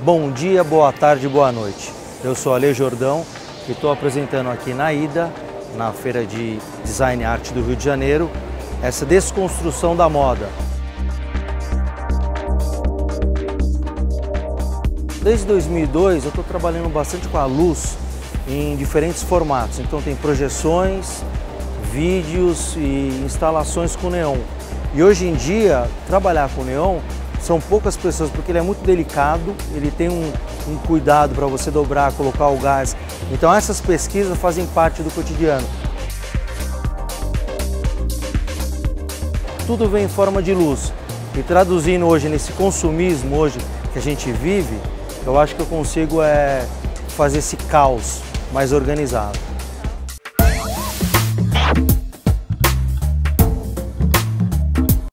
Bom dia, boa tarde, boa noite. Eu sou Ale Jordão e estou apresentando aqui na IDA, na Feira de Design e Arte do Rio de Janeiro, essa desconstrução da moda. Desde 2002 eu estou trabalhando bastante com a luz em diferentes formatos, então tem projeções, vídeos e instalações com neon. E hoje em dia, trabalhar com neon são poucas pessoas, porque ele é muito delicado, ele tem um cuidado para você dobrar, colocar o gás. Então essas pesquisas fazem parte do cotidiano. Tudo vem em forma de luz. E traduzindo hoje nesse consumismo hoje que a gente vive, eu acho que eu consigo fazer esse caos mais organizado.